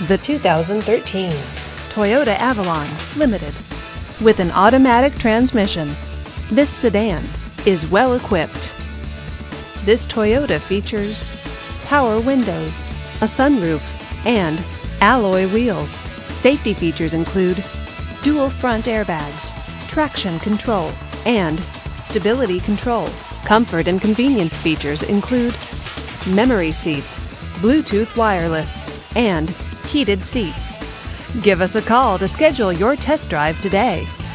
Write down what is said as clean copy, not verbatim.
The 2013 Toyota Avalon Limited. With an automatic transmission, this sedan is well equipped. This Toyota features power windows, a sunroof, and alloy wheels. Safety features include dual front airbags, traction control, and stability control. Comfort and convenience features include memory seats, Bluetooth wireless, and heated seats. Give us a call to schedule your test drive today.